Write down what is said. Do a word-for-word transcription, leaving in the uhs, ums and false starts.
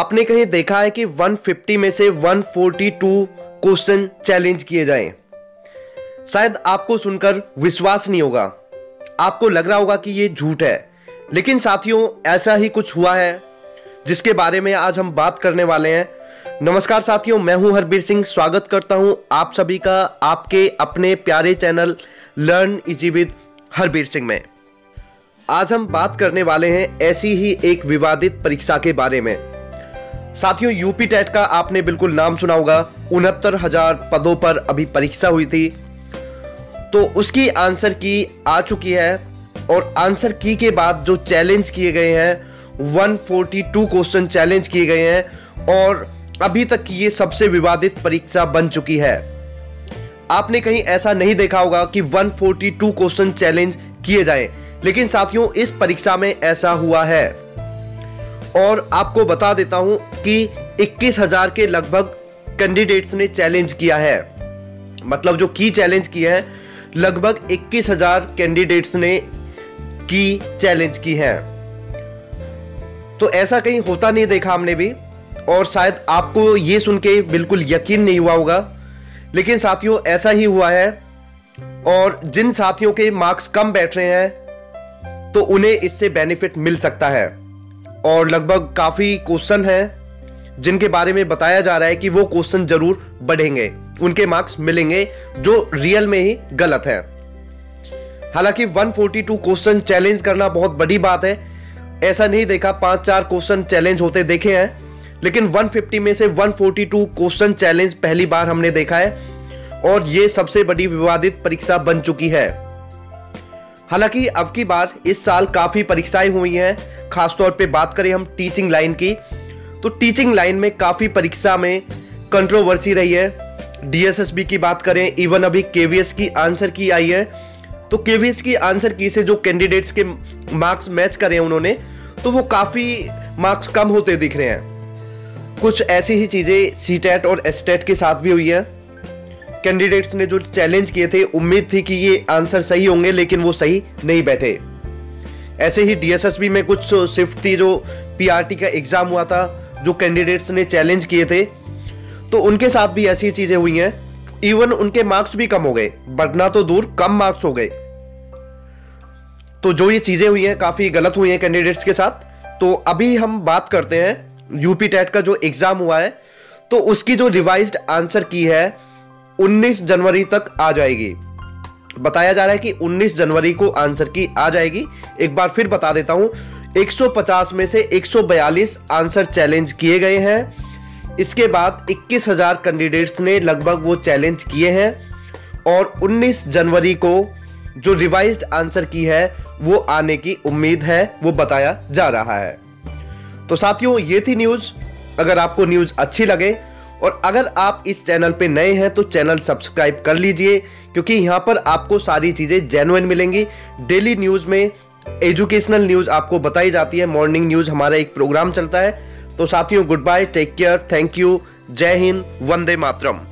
आपने कहीं देखा है कि एक सौ पचास में से एक सौ बयालीस क्वेश्चन चैलेंज किए जाएं? शायद आपको सुनकर विश्वास नहीं होगा, आपको लग रहा होगा कि यह झूठ है, लेकिन साथियों ऐसा ही कुछ हुआ है जिसके बारे में आज हम बात करने वाले हैं। नमस्कार साथियों, मैं हूं हरबीर सिंह। स्वागत करता हूं आप सभी का आपके अपने प्यारे channel learn easy with Harbir Singh में। आज हम बात करने वाले हैं ऐसी ही एक विवादित परीक्षा के बारे में। साथियों, यूपी टेट का आपने बिल्कुल नाम सुना होगा। उनहत्तर हजार पदों पर अभी परीक्षा हुई थी, तो उसकी आंसर की आ चुकी है और आंसर की के बाद जो चैलेंज किए गए हैं एक सौ बयालीस क्वेश्चन चैलेंज किए गए हैं और अभी तक ये सबसे विवादित परीक्षा बन चुकी है। आपने कहीं ऐसा नहीं देखा होगा कि एक सौ बयालीस क्वेश्चन चैलेंज किए जाएं, लेकिन साथियों इस परीक्षा में ऐसा हुआ है। और आपको बता देता हूं कि इक्कीस हजार के लगभग कैंडिडेट्स ने चैलेंज किया है, मतलब जो की चैलेंज किया है लगभग इक्कीस हजार कैंडिडेट्स ने की चैलेंज की है। तो ऐसा कहीं होता नहीं देखा हमने भी, और शायद आपको ये सुन के बिल्कुल यकीन नहीं हुआ होगा, लेकिन साथियों ऐसा ही हुआ है। और जिन साथियों के मार्क्स कम बैठ रहे हैं तो उन्हें इससे बेनिफिट मिल सकता है। और लगभग काफी क्वेश्चन हैं जिनके बारे में बताया जा रहा है कि वो क्वेश्चन जरूर बढ़ेंगे, उनके मार्क्स मिलेंगे जो रियल में ही गलत है। हालांकि एक सौ बयालीस क्वेश्चन चैलेंज करना बहुत बड़ी बात है। ऐसा नहीं देखा, पांच चार क्वेश्चन चैलेंज होते देखे हैं, लेकिन एक सौ पचास में से एक सौ बयालीस क्वेश्चन चैलेंज पहली बार हमने देखा है और यह सबसे बड़ी विवादित परीक्षा बन चुकी है। हालांकि अब की बार इस साल काफी परीक्षाएं हुई हैं। खासतौर पे बात करें हम टीचिंग लाइन की, तो टीचिंग लाइन में काफी परीक्षा में कंट्रोवर्सी रही है। डीएसएसबी की बात करें, इवन अभी केवीएस की आंसर की आई है, तो केवीएस की आंसर की से जो कैंडिडेट्स के मार्क्स मैच करें उन्होंने, तो वो काफी मार्क्स कम होते दिख रहे हैं। कुछ ऐसी ही चीजें सीटेट और एसटेट के साथ भी हुई है। कैंडिडेट्स ने जो चैलेंज किए थे, उम्मीद थी कि ये आंसर सही होंगे, लेकिन वो सही नहीं बैठे। ऐसे ही डीएसएसबी में कुछ शिफ्ट थी, जो पीआरटी का एग्जाम हुआ था, जो कैंडिडेट्स ने चैलेंज किए थे, तो उनके साथ भी ऐसी चीजें हुई हैं। इवन उनके मार्क्स भी कम हो गए, बढ़ना तो दूर कम मार्क्स हो गए। तो जो ये चीजें हुई हैं काफी गलत हुई हैं कैंडिडेट्स के साथ। तो अभी हम बात करते हैं यूपी टेट का जो एग्जाम हुआ है, तो उसकी जो रिवाइज्ड आंसर की है उन्नीस जनवरी तक आ जाएगी। बताया जा रहा है कि उन्नीस जनवरी को आंसर की आ जाएगी। एक बार फिर बता देता हूं, एक सौ पचास में से एक सौ बयालीस आंसर चैलेंज किए गए हैं। इसके बाद इक्कीस हजार कैंडिडेट्स ने लगभग वो चैलेंज किए हैं और उन्नीस जनवरी को जो रिवाइज्ड आंसर की है वो आने की उम्मीद है, वो बताया जा रहा है। तो साथियों ये थी न्यूज। अगर आपको न्यूज अच्छी लगे और अगर आप इस चैनल पे नए हैं तो चैनल सब्सक्राइब कर लीजिए, क्योंकि यहां पर आपको सारी चीजें जेन्युइन मिलेंगी। डेली न्यूज में एजुकेशनल न्यूज आपको बताई जाती है। मॉर्निंग न्यूज हमारा एक प्रोग्राम चलता है। तो साथियों good bye, take care, thank you, जय हिंद, वंदे मातरम।